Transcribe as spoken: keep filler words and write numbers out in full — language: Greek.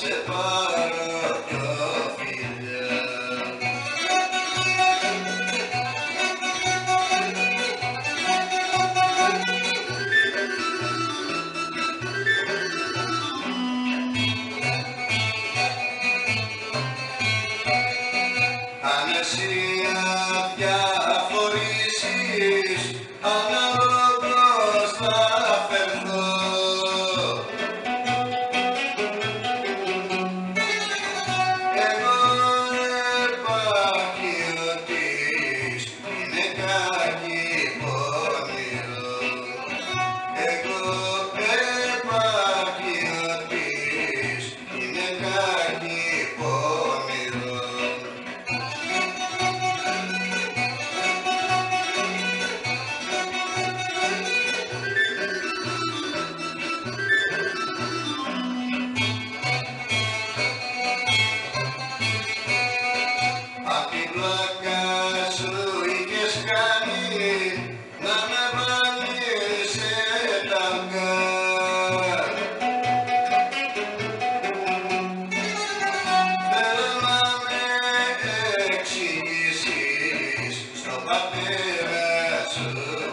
σε πάρω δυο φιλιά. Αν εσύ αδιαφορήσεις, αναλόγως θα φερθώ. Εγώ επαγγελτής, είναι κακή πονηρό. Εγώ επαγγελτής, είναι κακή πονηρό. Απ' την πλάκα σου είχες κάνει να με βάλεις σε ταγκά. Θέλω να με εξηγήσεις στον πατέρα σου